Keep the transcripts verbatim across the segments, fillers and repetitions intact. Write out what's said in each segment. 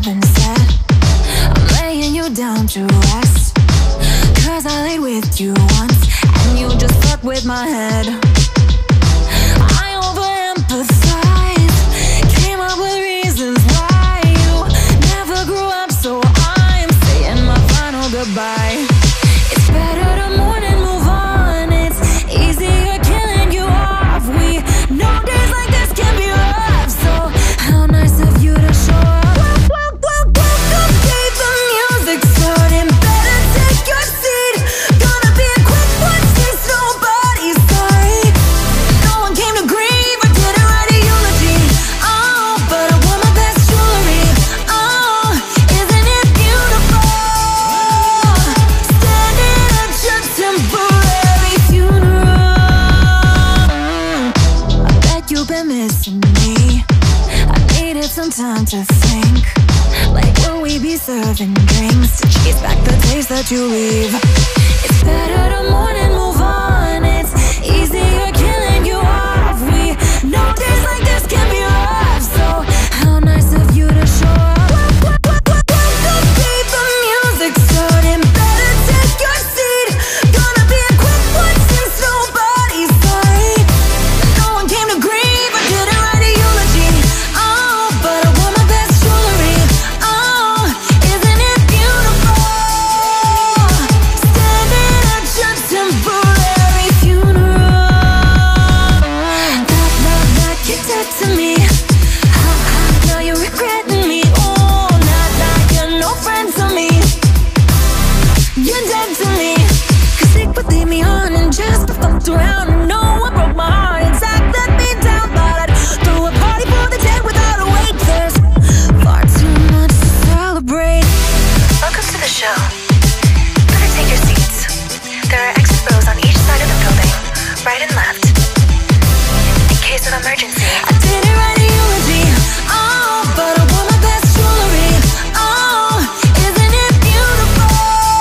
been said. I'm laying you down to rest, cause I laid with you once and you just fucked with my head. I overempathize, came up with reasons why you never grew up, so I'm saying my final goodbye. It's better to mourn and move on. It's easier killing you off. We know days like this can be rough, so how nice of you to show up. Welcome, welcome, okay, the music starting. Better take your seat. Gonna be a quick one since nobody's sorry. No one came to grieve or didn't write a eulogy. Oh, but I wore my best jewelry. Oh, isn't it beautiful? Standing at your temporary funeral. I bet you've been missing me. I needed some time to think. Like, will we be serving drinks to chase back the taste that you leave? It's better to mourn and move on. It's easier killing you off. We know days like this can be rough, so how nice of you to show up. Welcome, babe, the music starting. Better take your seat. Gonna be a quick one since nobody's sorry. No one came to grieve or didn't write a eulogy. Oh, but I wore my best jewelry. Oh, isn't it beautiful? Standing at your temporary funeral. Knock, knock, knock, you're dead to me. Ha, ha, now you're regretting me. Oh, knock, knock, you're no friend to me. You're dead to me. Cause it would leave me on and just fucked around and no one broke my heart. In fact, let me down, but I'd throw a party for the dead without a wake. There's far too much to celebrate. Welcome to the show. Better take your seats. There are exit rows on each side of the building, right and left, in case of emergency. I didn't write a eulogy. Oh, but I wore my best jewelry. Oh, isn't it beautiful?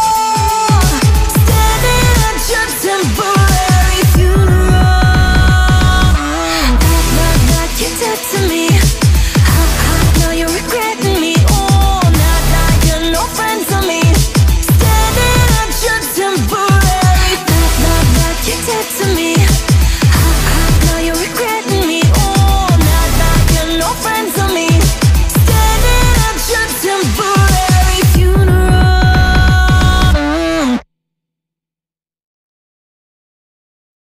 Standing at your temporary funeral. Knock, knock, knock, you're dead to me. Ha, ha, now you're regretting me. Oh, knock, knock, you're no friend to me. Standing at your temporary. Knock, knock, knock, you're dead to me.